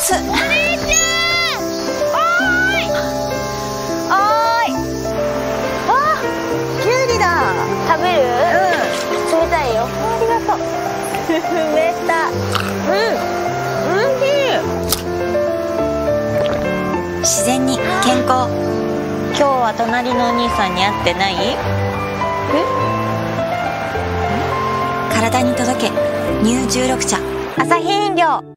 熱。お姉ちゃん、おーい。 ーい。あ、キュウリだ。 食べる？冷たいよ。 ありがとう。冷た。 おいしい。 自然に健康。今日は隣のお兄さんに会ってない？体に届け、乳16茶。アサヒ飲料。